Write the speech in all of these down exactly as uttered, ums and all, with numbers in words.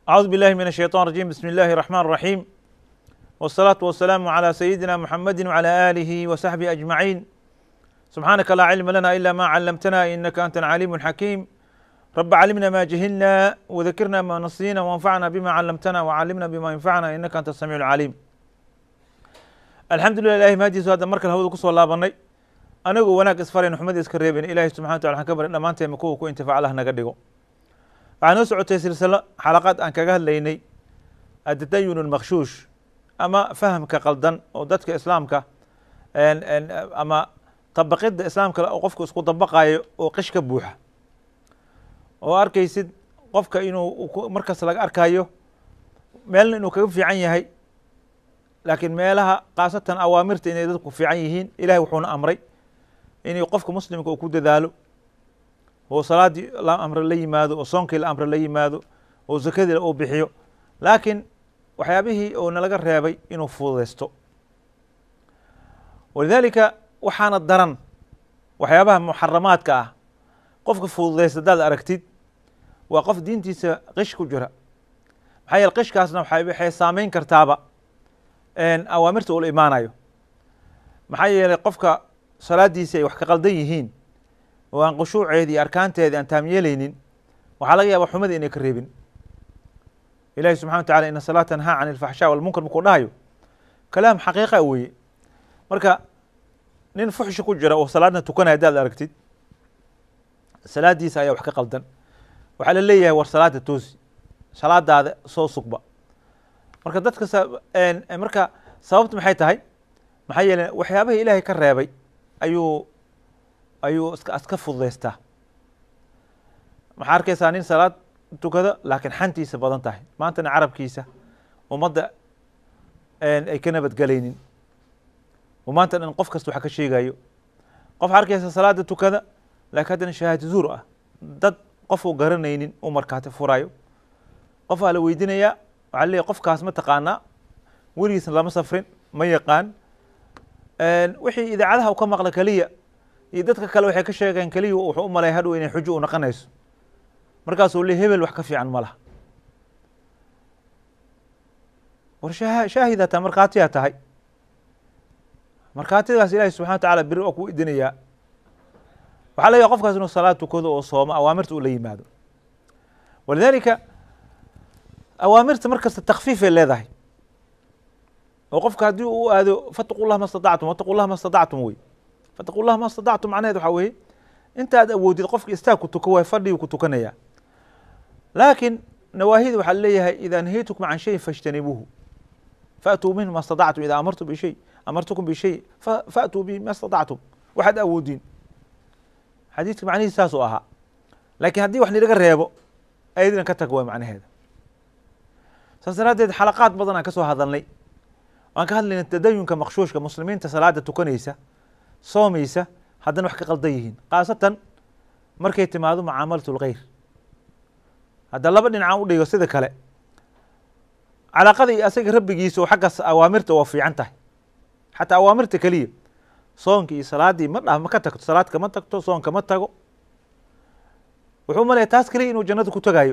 أعوذ بالله من الشيطان الرجيم. بسم الله الرحمن الرحيم، والصلاة والسلام على سيدنا محمد وعلى آله وصحبه أجمعين. سبحانك لا علم لنا إلا ما علمتنا إنك أنت العليم الحكيم. رب علمنا ما جهلنا وذكرنا ما نسينا وانفعنا بما علمتنا وعلمنا بما ينفعنا إنك أنت السميع العليم. الحمد لله إلهي مهديسو هذا مركل هود كسو لابنay anigu wanaag isfaray Muhammad iska reebin Ilaahay subhanahu wa ta'ala waxaan ka barin dhamaanteen ku ku intifaac Allah naga dhigo. waxaan soo socotay silsilo xalaqad aan kaga hadlaynay ad-tadayun al-makhshush ama fahamka qaldan oo dadka islaamka een ama tabaqida islaamka oo qofku isku dabaqayo oo qish ka buuxa oo arkaysid qofka inuu markaas laga arkayo meel inuu kaga fiican yahay laakiin meelaha qaasatan awaamirta inay dadku fiican yihiin Ilaahay wuxuuna amray inuu qofka muslimka uu ku dadaalo oo salaadii la amr la yimaado oo soonkii la amr la yimaado oo zakadii uu bixiyo laakiin waxyaabihii oo nalaga reebay inuu fududeysto. walidaalika waxaana daran waxyaabaha muharramaadka ah qofka fududeysta dad aragtid waa qof diintiisa qish ku jira. maxaa yeelay qishkaasna waxay saameyn kartaaba een awaamirta uu iimaanayo. maxaa yeelay qofka salaadiisa ay wax ka qaldan yihiin oo aan qushuuceedii arkaanteedii aan taam yeelaynin waxaa laga yaabaa xumada inay ka reebin. ilaahay subxaanahu wa tacaala ina salaata tanhaa cani alfaxshaa walmunkar markuu dhahayo kalaam xaqiiqa weeye. marka nin fuxshi ku jira oo salaadna tukanaya hadaad aragtid salaadiisa ayaa wax ka qaldan waxaa la leeyahay war salaada toosi salaadaada soo sugba. marka dadka marka sababtu maxay tahay? maxaa yeelay waxyaabaha ilaahay ka reebay ayuu ayuu iska iska fududeystaa. maxaa arkaysaa nin salaad tukada laakiin xantiisa badan tahay maantana carabkiisa ummadda ay ka nabadgelaynin oo maanta dhan qof kasta waxa ka sheegayo. qof arkaysa salaada tukada laakiin haddana shahaado zuur ah dad qof uu garanaynin uu markaati furayo. qof aa la weydiinayaa waxaa leeyahay qofkaas ma taqaanaa weligiisna lama safrin ma yaqaan wixii idaacadaha uu ka maqla kaliya iyo dadka kale waxay ka sheegeen kaliya wuxuu u maleeyahay hadhow inay xujo u noqonayso markaasuu leeyahay hebel wax ka fiican ma laha. war shaahida taa markhaatiyaa tahay markhaatidaas ilaahay subxana wa tacaala biri oo ku idinayaa. waxaa leeyahay qofkaas inuu salaad tukado oo soomo awaamirta uu la yimaado. walidaalika awaamirta markasta takfiifay leedahay oo qofka haddii uu aado fattaqu llaha ma statactum wattaqu llaha ma statactum wey. fattaqu llaha ma statactum macnaheed waxaa weeye intaad awoodid qofka istaag ku tuko waay fadhiguu ku tukanaya. laakiin nawaahida waxaa leeyahay idaa nahaytukum can shayin fajtanibuuhu faatuu minhu ma statactum idaa amartum bishay amartukum bishay faatuu bihi ma statactum waxaad awoodiin. xadiidka macnihiis saasuu ahaa. laakiin haddii wax nilaga reebo ayadina ka tag waa macnaheeda. saas daraaddeed xalaqaad badan aan ka soo hadalnay waan ka hadlayna tadayunka makhshuushka muslimiinta salaada tukanaysa soomaysa haddana wax ka qaldan yihiin khaasatan markay timaado mucaamalatu lkhayr. hadda laba dhinacaan u dhigo sida kale calaaqada iyo asaga rabbigiisa oo xaggaas awaamirta waa fiican tahay xataa awaamirta keliya soonka iyo salaadii ma dhaaf ma ka tagto salaad kama tagto soon kama tago wuxuu maleeya taas keliya inuu jannada ku tagayo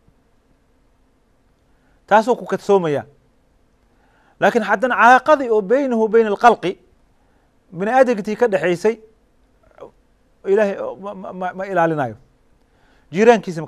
taasoo ku kadsoomaya. laakiin haddana calaaqadii oo beynahu bayna alkhalqi bini aadamkii ka dhexaysay ilaahay ma ilaalinayo. jiiraankiisa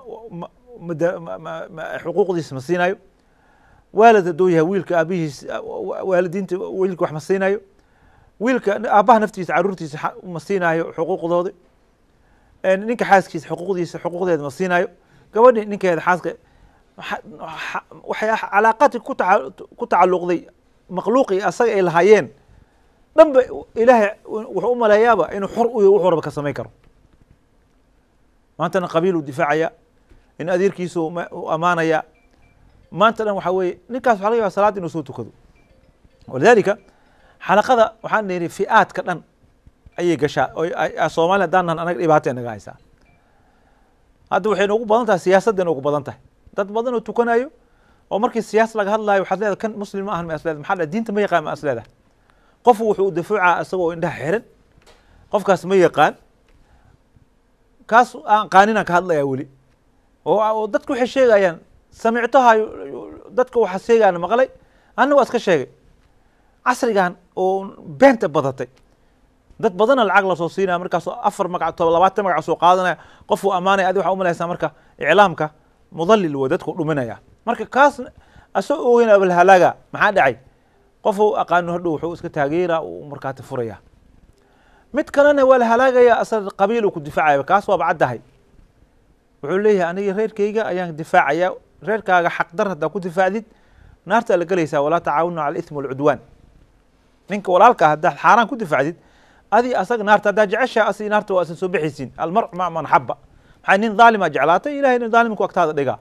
xuquuqdiisa ma siinayo. waalid hadduu yahay wiilka aabihiis waalidiinta wiilka wax ma siinayo. wiilka aabbaha naftiisa caruurtiisa ma siinayo xuquuqdoodi. ninka xaaskiisa xuquuqdiisa xuquuqdeeda ma siinayo. gabadhi ninkeeda xaaska waxay calaaqati ku tacalluqday makhluuqii asaga ay lahaayeen dhanba ilaahay wuxuu u maleeyaaba inuu xor u yahay wuxuu raba ka samayn karo. maantana qabiil uu difaacaya in adeerkiisu u amaanaya maanta dhan waxaa weeye ninkaas waxaa laga yaabaa salaad inuu soo tukado. walidaalika xalaqada waxaan niri fi'aadka dhan ayay gashaa oo soomaaliya haddaan nahan anaga dhibaata naga haysaa. hadda waxay noogu badan tahay siyaasadda noogu badan tahay dad badan oo tukanayo oo markii siyaas laga hadlayo waxaad leedahay kan muslim ma ahan ma asleedahay maxaa diinta ma yaqaan ma asleedahay. qof wuxuu u difaaca isagoo indhaha xiran qofkaas ma yaqaan kaas aan qaaninaan ka hadlayaa weli oo dadku waxay sheegayaan samictaha dadka waxa sheegaan maqlay anna waa iska sheegay casrigan oo beenta badatay dad badan lacag la soo siinaa markaas afar magac toban labaatan magac soo qaadanaya qof uu amaanay adiga waxa u malaysaa marka iclaamka mudallil waa dadku dhuminaya marka kaas asoo ogeyn abal halaga maxaa dhacay qof uu aqaano hadhow wuxuu iska taageera uu markaati furaya mid kalena waa la halaagaya asal qabiil uu ku difaacaya kaas waa bacdahay wuxuu leeyahay aniga reerkayga ayaan difaacaya reerkaaga xaq dar hadaa ku difaacdid naarta la galaysaa walaa tacaawunu cala al-ithmi wal-cudwaan ninka walaalka hadaa xaaraan ku difaacdid adi asaga naarta hadaa jeceshaa asi naarta waa soo bixisiin almar ma man xabba maxay nin dhaalima jeclaatay ilaahay nin dhaalimku agtaada dhigaa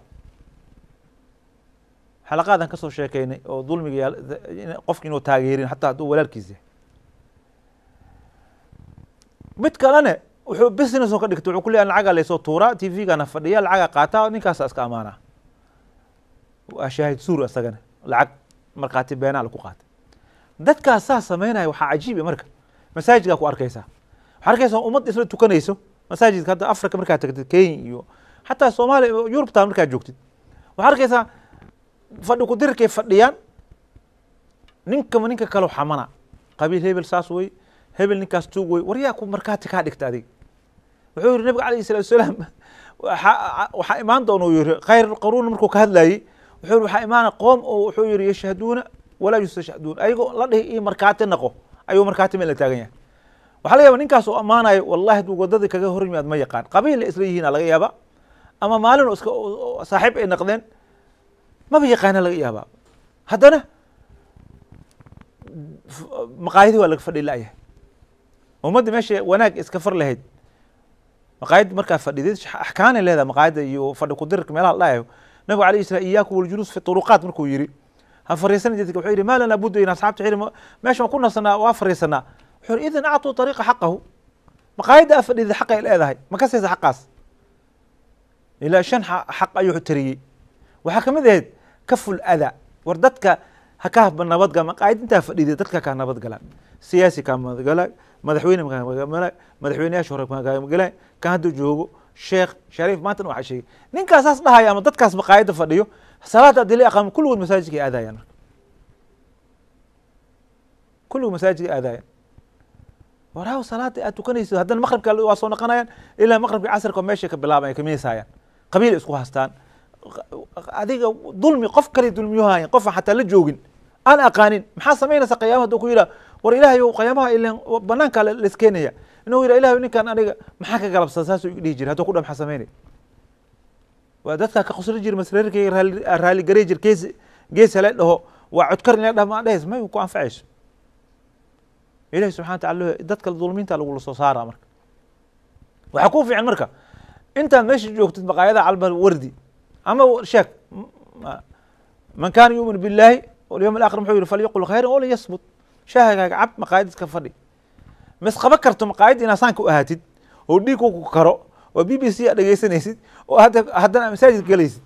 xalaqaadan kasoo sheekeynay oo dulmiga qofki inuu taageerin xataa hadduu walaalkiisa mid kalena wuxuu business oo ka dhigtay wuxuu ku leeyahay lacaga laysoo tuuraa t v-gana fadhiya lacaga qaataa ninkaasa iska amaanaa waa shaahid suur isagana lacag markhaati beenaa lagu qaatay dadkaas saa sameynaya waxaa cajiib marka masaajidkaa ku arkaysaa waxaa arkaysaa ummad isla tukanayso masaajidka hadda africa markaad tagtid kenya iyo xataa soomaaliya yurubtaan markaad joogtid waxaa arkaysaa fadhi ku dirkay fadhiyaan ninkama ninka kaloo xamana qabiil hebel saas wey hebel ninkaas tuug wey war yaa ku markhaati kaa dhigta adig wuxuu yihi nabiga alayhi salatu wasalaam waxaa imaan doona uu yihi khayr qaruun markuu ka hadlayey wuxuu yihi waxaa imaana qoom oo wuxuu yihi yashhaduuna walaa yustashhaduun ayagoo la dhihi ii markhaati naqo ayuu markhaati meel la taagan yahay waxaa laga yaaba ninkaas oo ammaanayo wallahi hadduu wadadii kaga hor yimaad ma yaqaan qabiil isla yihiina laga yaaba ama maalin oo iska saaxiib ay naqdeen maba yaqaana laga yaaba haddana maqaayadii waa laga fadhi la'yahay ummadda meesha wanaag iska far lahayd maqaayad markaa fadhidid axkaanay leedahay maqaayadda iyo fadhi ku dirka meelaha la dhahayo nabigu alayhi salaam iyaakum waljuluus fi turuqaat markuu yidhi ha fariisan jidka wuxuu yidhi maa lanaa budda in asxaabta xiri meesha waan ku nasanaa waa fariisanaa wuxuu yidhi idan actuu ariiqa xaqahu maqaayadda aa fadhidid xaqay leedahay ma ka saysa xaqaas ilaa shan xaq ayuu tariyey waxaa kamid ahayd kaful ada war dadka ha ka nabadgala maqaayad intaa fadhidid dadka kaa nabadgala siyaasi kaa nabadgala madaxweyne makamagala madaxweyneyaasha hore makamagala kan hadda joogo sheekh shariif maantana waxaa sheegay ninkaas saas dhahaya ama dadkaas maqaayadda fadhiyo salaada adili aqaam kulligood masaajidka aadayaan marka kulligood masaajidka aadayaan waraaw salaada aad tukanayso haddana maqribka waa soo noqonayaan ilaa maqribka casrka meesha ka bilaabaya ka miisayaan qabiil isku haastaan adiga dulmi qof kale dulmiyuhayan qof xataa la joogin aan aqaanin maxaa samaynaysa qiyaamaha hadduu ku yidhaha war ilaahay qiyaamaha ilan banaanka laiskeenaya inuu yidhaha ilahay ninkan aniga maxaa ka galabsan saasuu dhihi jira hadduu ku dha maxaa samaynay waa dadkaa ka qosli jira masreerkayga raali garey jir gees gees hala dhaho waa codkar ina dhah maa dhahays may ku anfacayso ilahi subxana wa tacala dadka dulmiinta lagula soo saaraa marka waxaa ku fiican marka intaad meesha joogtid maqaayada calba wardi ama sheek man kaana yuumin billahi walyawm alaakhir muxuu yihi falyaqul khayran wala yasmut shaahigaaga cab maqaayad iska fadhi mas qaba karto maqaayad inaa saanka u ahaatid oo dhiig ku karo oo b b c a dhegeysanaysid oo hadda haddana masaajid galaysid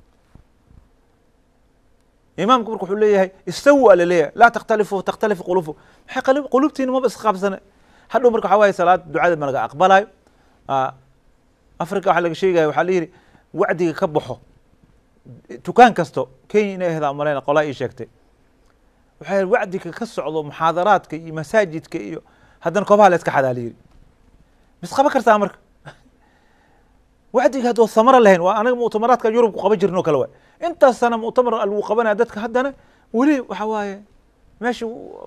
imaamku marka wuxuu leeyahay istawu ala leeyahay laa takhtalifu takhtalifu qulufu maxay qulubtiina maba isqaabsana hadhow marka waxaa waaye salaad ducada ma laga aqbalayo africa waxaa laga sheegaya waxaa la yidhi wacdiga ka baxo dukaan kasto kenya inay ahdaa malayna qolaa ii sheegtay waxaa wacdiga ka socdo muxaadaraadka iyo masaajidka iyo haddana koobaha la iska xadaa la yidhi mis qaban kartaa marka wacdiga haddoo samara lahayn waa anaga muctamaraadka yurub ku qaban jirno kale waay intaas sana muctamar lagu qabanaya dadka haddana weli waxa waaye meesha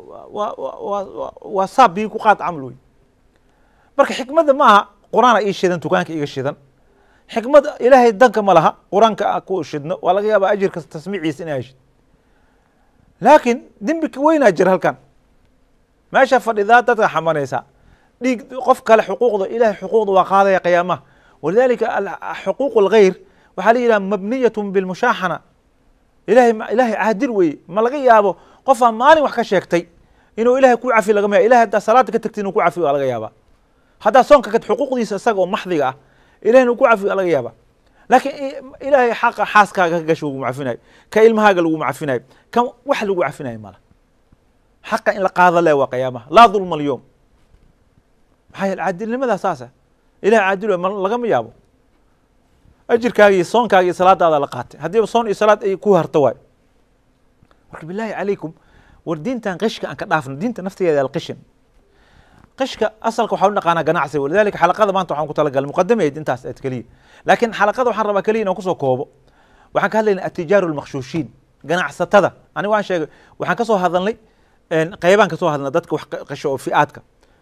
waa saab bii ku qaad camal wey marka xikmadda ma aha qur-aana ii shidan dukaanka iga shidan xikmad ilaahay danka ma laha qur-aanka ku shidno waa laga yaaba ajirka tasmiiciisa inaa heshid laakiin dembi ka weynaa jira halkan meesha fadhidaa dadka xamanaysa dhiig qof kale xuquuqda ilahay xuquuqda waa qaadaya qiyaamaha walidalika xuquuq alghayr waxaa la yidhaha mabniyatun bilmushaaxana ilahay ilahay caadil weye ma laga yaabo qofaa maalin wax ka sheegtay inuu ilahay ku cafi lagama yaabo ilahay haddaa salaada ka tagtay inuu ku cafiyo waa laga yaabaa haddaa soonka kad xuquuqdiisa isaga oo maxdiga ah ilahay inuu ku cafiyo waa laga yaabaa laakiin ilahay xaqa xaaskaaga ka gasho laguma cafinayo ka ilmahaaga laguma cafinayo kan wax lagu cafinayo mala xaqa in la qaado le waa qiyaamaha laa dulma alyowm maxaa yeele caadilnimadaa saasa ilahay caadil ma lagama yaabo ajirkaaga iyo soonkaaga iyo salaadaada la qaatay haddiiba soon iyo salaad ay ku harto waay marka bilaahi calaykum war diintan qishka aan ka dhaafno diinta naftigeeda alqishin qishka asalka waxaa u naqaanaa ganacsi walidaalika xalaqada maanta waxaan ku talagalay muqadamayd intaas aad keliya laakiin xalaqada waxaan rabaa keliya inaan kusoo koobo waxaan ka hadlaynaa atijaaru almakhshuushiin ganacsatada aniga waan sheegay waxaan kasoo hadalnay qaybaan kasoo hadalnay dadka wax qisho oo fi'aadka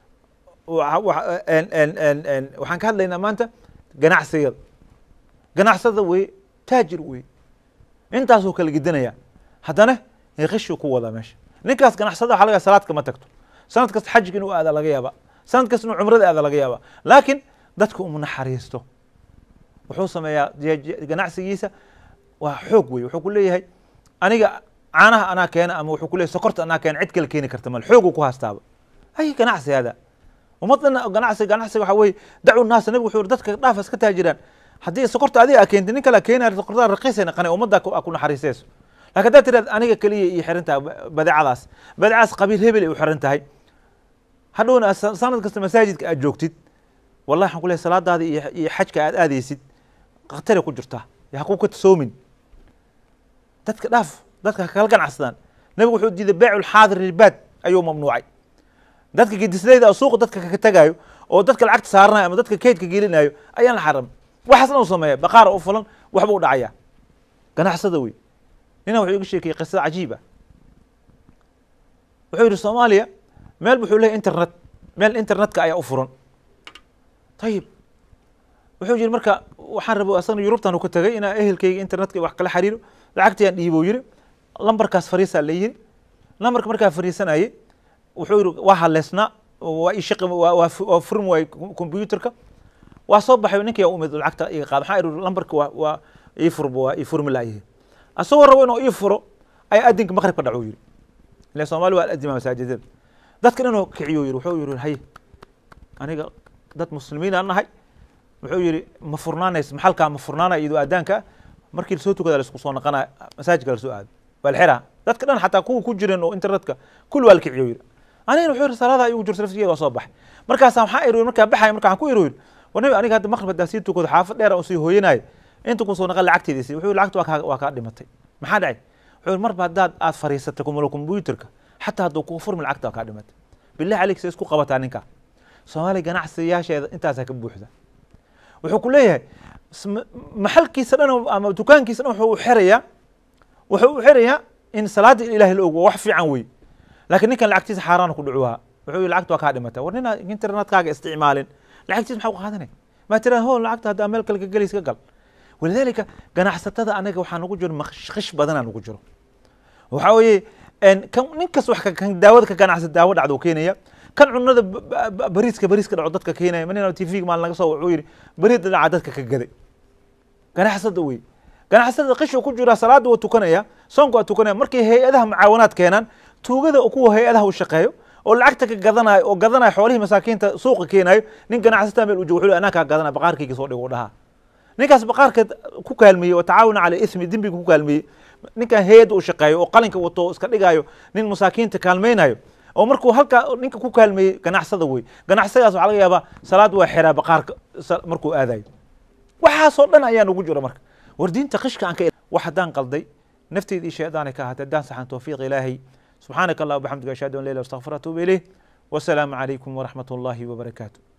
waxaan ka hadlaynaa maanta ganacsigada ganacsada wey taajir wey intaasuu kala gidinaya haddana qishu ku wadaa meesha ninkaas ganacsada waxa laga yaaba salaadka ma tagto sanad kasta xajka inuu aada laga yaaba sanad kasta inuu cumrada aada laga yaaba laakiin dadka uma naxariisto wuxuu sameeyaa ganacsigiisa waa xoog wey wuxuu ku leeyahay aniga caanaha anaa keena ama wuxuu ku leeyahay sokorta anaa keena cid kale keeni karta mal xooguu ku haastaaba ay ganacsi hada ummadana ganacsi ganacsiga waxa weeye dacu naasa nabigu wuxuu dadka dhaaf iska taajiraan haddii sokorta adiga keentay nin kale keenaya sokorta raqiisayna qanay ummadda ku naxariisayso laakiin haddaad tiraad aniga keliya iyo xiran tahay badeecadaas badeecadaas qabiil hebel ay u xiran tahay hadhowna sanad kasta masaajidka aad joogtid wallahi waxaan ku leeyahay salaadaada iyo iyo xajka aad aadaysid khatare ku jirtaa yaa ku katsoomin dadka dhaaf dadka kala ganacsadaan nabigu wuxuu diiday beecul xaadir ribaad ayuu mamnuucay dadka gedislayda oo suuqa dadka ka tagayo oo dadka lacagta saaranayo ama dadka kaydka gelinayo ayaan la xaram waxaasna uu sameeya baqaar u fulan waxba u dhacaya ganacsada wey nina wuxuu iga sheekayay qisada cajiiba wuxuu yidhi soomaaliya meel wuxuu leeyahay internet meel internetka ayaa u furan ayib wuxuu yidhi marka waxaan rabo asagna yurubtan uu ka tagay inaa ehelkayga internetka wax kala xiriiro lacagtayaan dhiibo yidhi lambarkaas fariisaa la yidhi lambarka markaa fariisanayay wuxuu yidhi waa haleesnaa waa ii shaqi waa furin waay computerka waa soo baxay ninkii u imid lacagta iga qaad waxaan idhi lambarka waa waa ii furba waa ii furmi laayahay asagoo rabo inuu ii furo ayaa adinka maqribka dhaco yidhi ila soomaali waa adima masaajidada dadkan inuu kiciyo yidhi wuxuu yidhi hay aniga dad muslimiin aan nahay wuxuu yidhi ma furnaanays maxalkaa ma furnaanaya iyadoo aadaanka markii lasoo tukada laisku soo naqanaya masaajidka lasoo aado waa la xiraa dadka dhan xataa kuwa ku jiran oo internetka kulli waa la kiciyo yidhi anigana wuxuu yidhi salaada igu jirta laftigeeda waa soo baxay markaasaa maxaa iri markaa baxaya marka waxaan ku iri yidhi war nabi aniga hadda maqrib haddaa sii tukado xaafad dheer oo sii hooyanayo inta kusoo naqan lacagteeda sii wuxuu yidhi lacagta waa kaa waa kaa dhimatay maxaa dhacay wuxuu yidhi marba haddaad aad fariisatay kumalo computerka xataa hadduu kugu furmi lacagta waa kaa dhimatay billahi caleyk se isku qabataa ninka soomaaliya ganacsiyaasheeda intaasaa ka buuxda wuxuu ku leeyahay maxalkiisa dhan ama dukaankiisa dhan wuxuu u xirayaa wuxuu u xirayaa in salaada ilaahay la ogo wax fiican wey laakiin ninkan lacagtiisa xaaraan ku dhacuhaa wuxuu yidhi lacagta waa kaa dhimatay war ninaa internetkaaga isticmaalin lacagtiisa maxaa u qaadanay ma tiraa hoo lacagta haddaa meel kale ka gelis ka gal walidaalika ganacsatada anaga waxaa nagu jiro qish badanaa nagu jiro waxaa weeye kan ninkas wax kan daawada ka ganacsa daawo dhacdo keenaya kan cunada bariiska bariiska dhaco dadka keenaya manina t v maalin laga soo wuxuu yidhi bariid dhaca dadka ka gaday ganacsada wey ganacsada qishu ku jira salaada waa tukanaya soonka waa tukanaya markay hay-adaha mucaawanaad keenaan tuugada kuwa hay-adaha u shaqeeyo oo lacagta ka gadanayo oo gadanayo xoolihii masaakiinta suuqa keenayo nin ganacsata meel u joogo wuxuu anaa kaa gadanaya baqaarkayga soo dhigo dhahaa ninkaas baqaarka ku kaalmeeyey oo tacaawuna cala ismi dembiga ku kaalmeeyey ninkan hay-adda u shaqeeyo oo qalinka wato oo iska dhigayo nin masaakiinta kaalmeynayo oo markuu halkaa ninka ku kaalmeeyey ganacsada wey ganacsadaas waxaa laga yaabaa salaad waa xiraa baqaarka markuu aadayo waxaasoo dhan ayaa nagu jira marka war diinta qishka aan ka wax haddaan qalday nafteyda iyo shaydaanay ka ahaatay haddaan saxan tawfiiq ilaahay subxaanaka allah wabixamdika ashhadu an la ilaha illa anta astaghfiruka wa atuubu ilayh wasalaamu calaykum waraxmat ullaahi wabarakaatu